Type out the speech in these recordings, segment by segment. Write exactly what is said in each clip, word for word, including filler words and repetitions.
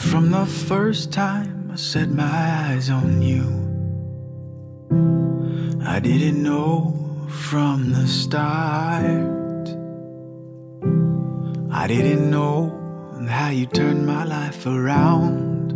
From the first time I set my eyes on you, I didn't know from the start. I didn't know how you turned my life around,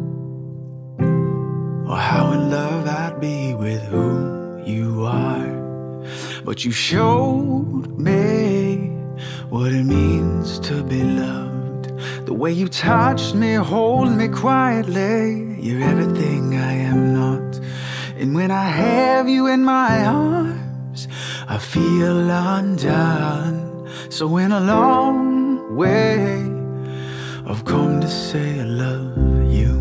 or how in love I'd be with who you are. But you showed me what it means to be loved. The way you touched me, hold me quietly. You're everything I am not. And when I have you in my arms, I feel undone. So in a long way, I've come to say I love you.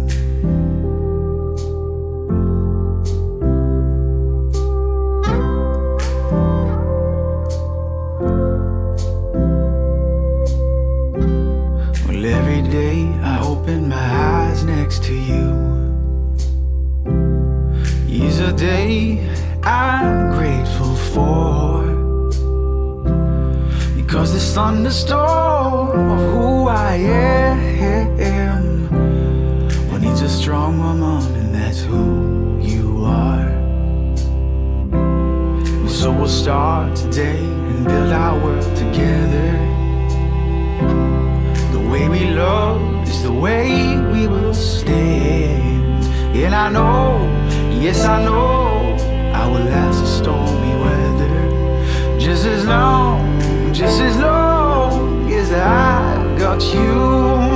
Well, every day I open my eyes next to you. Is a day I'm grateful for, because this thunderstorm of who I am, well, needs a strong woman, and that's who you are. So we'll start today and build our world together. The way we love is the way we will stand. And I know, yes I know, I will last the stormy weather. Just as long, just as long as I got you.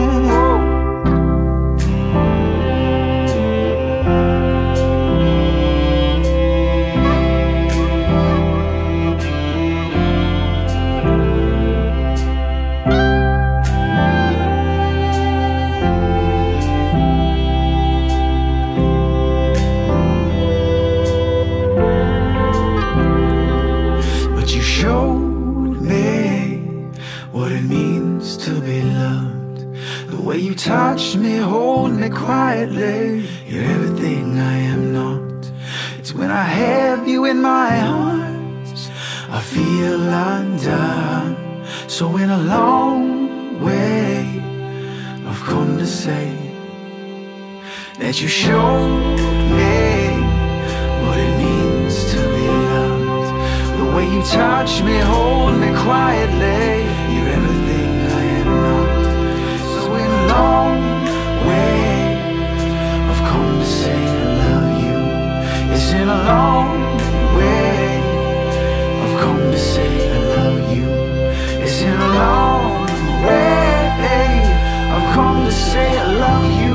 You touch me, hold me quietly. You're everything I am not. It's when I have you in my arms, I feel undone. So in a long way, I've come to say that you showed me what it means to be loved. The way you touch me, hold me quietly. You're everything I am not. Long way I've come to say I love you. It's in a long way I've come to say I love you. It's in a long way I've come to say I love you.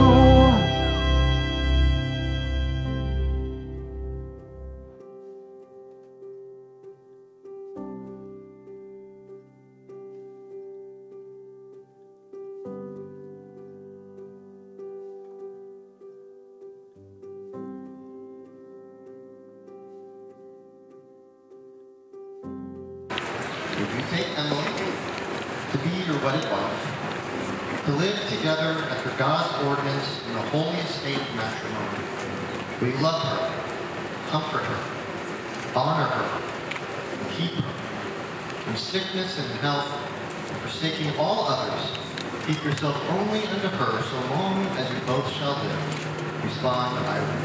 We love her, comfort her, honor her, and keep her. In sickness and health, and forsaking all others, keep yourself only unto her so long as you both shall live. Respond, I will.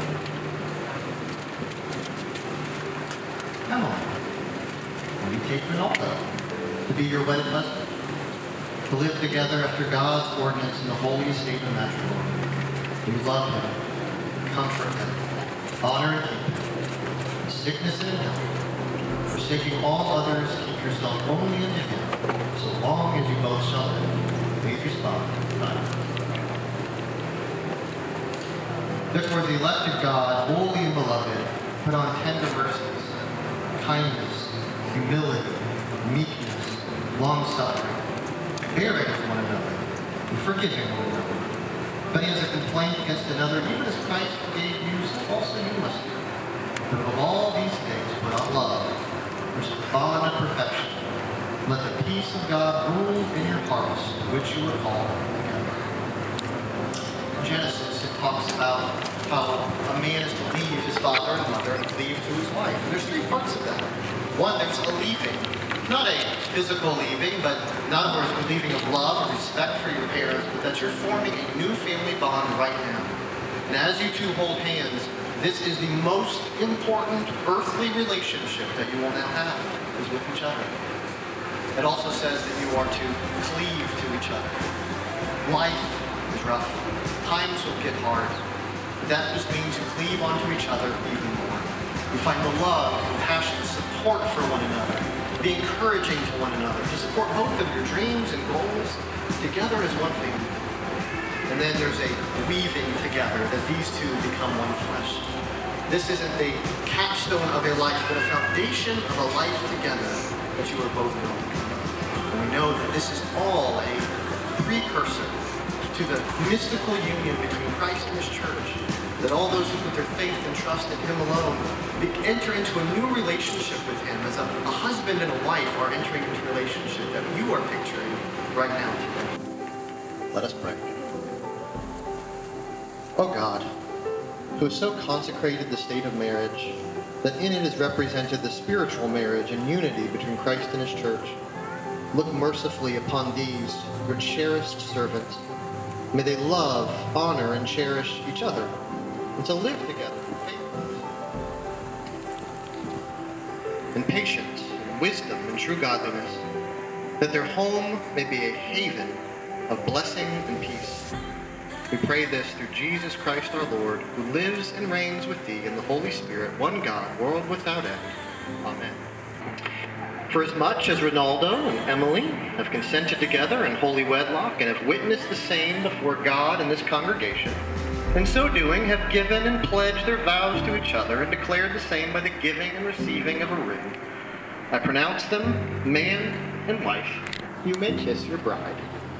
Emily, will you take Ronaldo to be your wedded husband, to live together after God's ordinance in the holy state of matrimony? You love him, comfort him, honor and keep him. In sickness and in health, forsaking all others, keep yourself only unto him, so long as you both shall live. Please respond. Amen. Therefore, the elect of God, holy and beloved, put on tender mercies, kindness, humility, meekness, long-suffering, bearing with one another, and forgiving one another. If any has a complaint against another, even as Christ forgave you, so also you must do. But above all these things, put on love, which is the bond of perfection. Let the peace of God rule in your hearts, to which you were called together. In Genesis, it talks about how a man is to leave his father and mother and cleave to his wife. And there's three parts of that. One, there's a leaving. Not a physical leaving, but not of course a leaving of love or respect for your parents, but that you're forming a new family bond right now. And as you two hold hands, this is the most important earthly relationship that you will now have, is with each other. It also says that you are to cleave to each other. Life is rough. Times will get hard. That just means you cleave onto each other even more. You find the love, compassion, support for one another. Be encouraging to one another, to support both of your dreams and goals together as one family. And then there's a weaving together that these two become one flesh. This isn't the capstone of your life, but a foundation of a life together that you are both building. And we know that this is all a precursor to the mystical union between Christ and His church, that all those who put their faith and trust in Him alone enter into a new relationship with Him, as a, a husband and a wife are entering into a relationship that you are picturing right now today. Let us pray. Oh God, who has so consecrated the state of marriage, that in it is represented the spiritual marriage and unity between Christ and His church, look mercifully upon these, your cherished servants. May they love, honor, and cherish each other, and to live together in patience, and wisdom, and true godliness, that their home may be a haven of blessing and peace. We pray this through Jesus Christ our Lord, who lives and reigns with Thee in the Holy Spirit, one God, world without end. Amen. For as much as Ronaldo and Emily have consented together in holy wedlock and have witnessed the same before God and this congregation, in so doing have given and pledged their vows to each other and declared the same by the giving and receiving of a ring, I pronounce them man and wife. You may kiss your bride.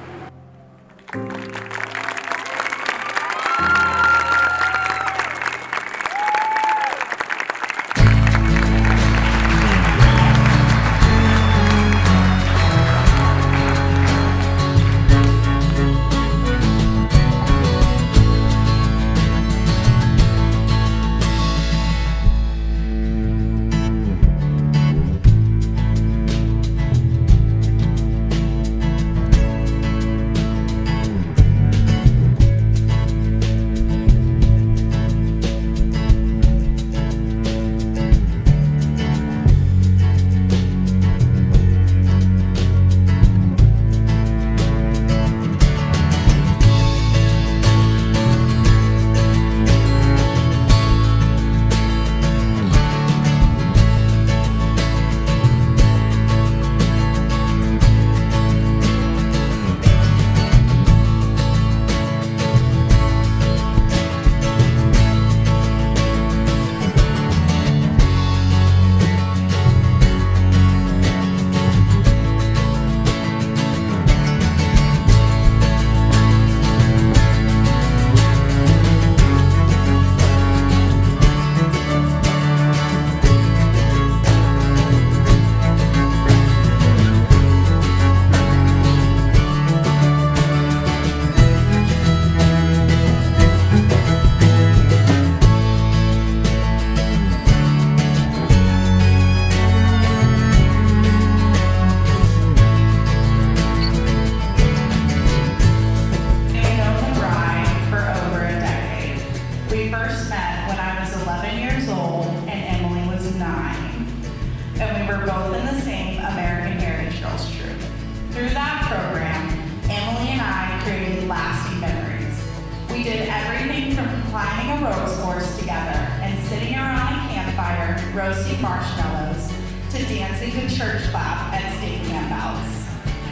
roasting marshmallows to dancing to church clap and state campouts.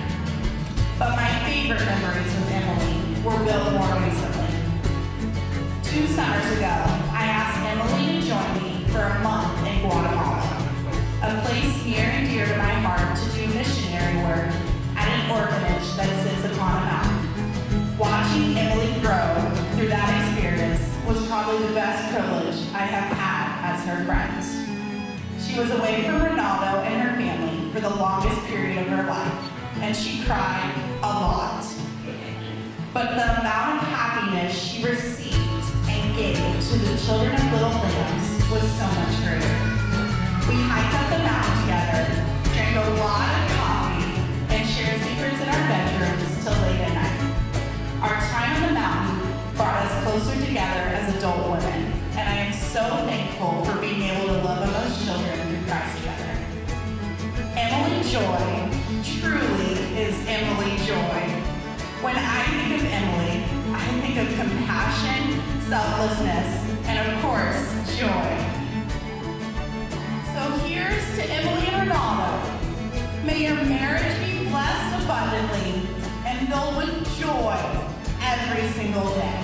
But my favorite memories with Emily were built more recently. Two summers ago, I asked Emily to join me for a month in Guatemala, a place near and dear to my heart to do missionary work at an orphanage that sits upon a mountain. Watching Emily grow through that experience was probably the best privilege I have had as her friend. She was away from Ronaldo and her family for the longest period of her life, and she cried a lot. But the amount of happiness she received and gave to the children of Little Lambs was so much greater. We hiked up the mountain together, drank a lot Our time on the mountain brought us closer together as adult women, and I am so thankful for being able to love on those children through Christ together. Emily Joy truly is Emily Joy. When I think of Emily, I think of compassion, selflessness, and of course, joy. So here's to Emily and Ronaldo. May your marriage be blessed abundantly and filled with joy every single day.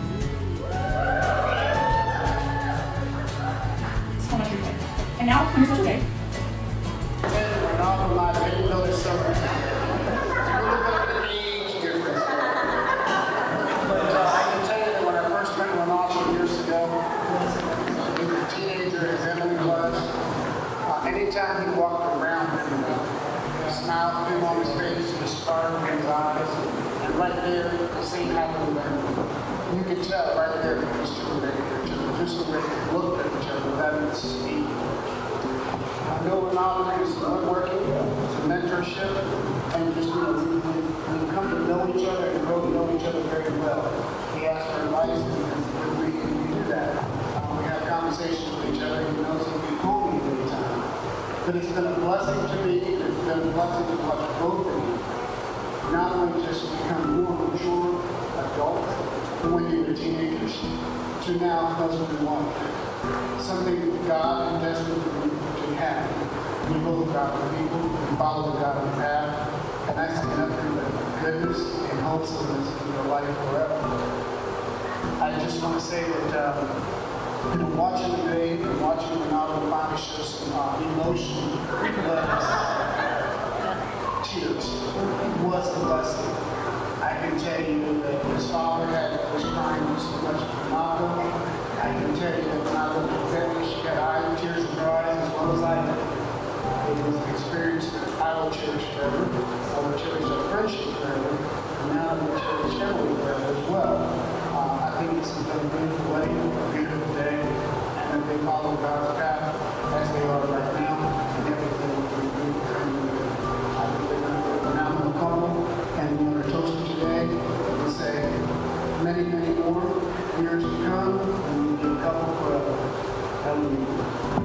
And now, here's the day. Ronaldo and I didn't know this summer. It's a little bit of an age difference. But uh, I can tell you that when I first met Ronaldo years ago, he was a teenager as Emily was. Uh, anytime he walked around, a smile came on his face, a sparkle in his eyes, and right there, the same happened with him. You could tell right there that these two were ready for each other, just the way they looked at each other, that was speed. I know Ronaldo is woodworking, it's a mentorship, and just, you know, we, we, we come to know each other and grow to know each other very well. He asks for advice, and we, we do that. Um, we have conversations with each other, he knows he'll be home every time. But it's been a blessing to me, and it's been a blessing to watch both of you. Not only just become more mature adults, but when you were teenagers, to now husband and wife. Something that God and destined for you to have. We both godly people, we follow the godly path, and I see nothing but goodness and wholesomeness in your life forever. I just want to say that um, you know, watching today and watching Ronaldo finally show some uh, emotion, was tears, was a blessing. I can tell you that his father had was crying so much for Ronaldo. I can tell you that when I looked at Whitney, she had eyes, tears in her eyes as well as I did. It was an experience that I will cherish forever. I will cherish our friendship forever. And now I will cherish Emily forever as well. Uh, I think this has been a beautiful wedding, a beautiful day, and that they follow God's path as they are right now, and everything will be good for you. I think they're going to be a phenomenal couple, and we're going to toast them today and say many, many more years to come, and we'll be a couple forever. Hallelujah.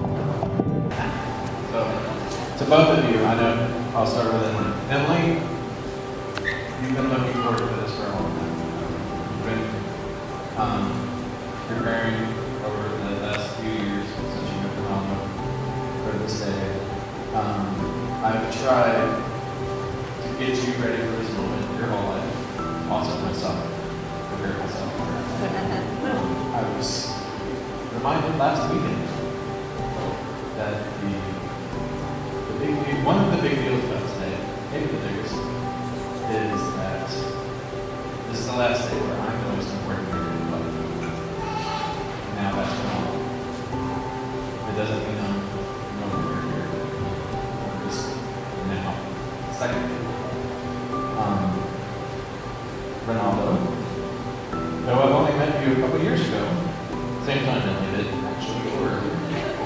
So, to both of you, I know I'll start with Emily. Emily, you've been looking forward to this for a long time. You've been um, preparing over the last few years since you've been on for this day. Um, I've tried to get you ready for this moment your whole life. Also myself. Prepare myself. I was reminded last weekend that the, the big deal, one of the big deals about today, maybe the biggest, is that this is the last day where I'm the most important figure in life. Now that's wrong. It doesn't mean I'm no longer here. I'm just now. Secondly, um, Ronaldo. Though I've only met you a couple years ago, same time Emily did, actually, or earlier.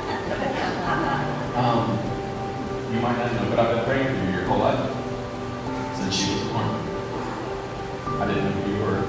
Um, you might not know, but I've been praying for you your whole life, since you were born. I didn't know who you were.